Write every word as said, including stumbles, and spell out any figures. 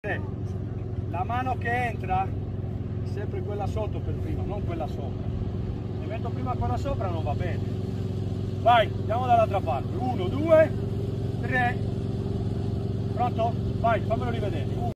La mano che entra è sempre quella sotto per prima, non quella sopra. Se metto prima quella sopra non va bene. Vai, andiamo dall'altra parte. Uno, due, tre. Pronto? Vai, fammelo rivedere.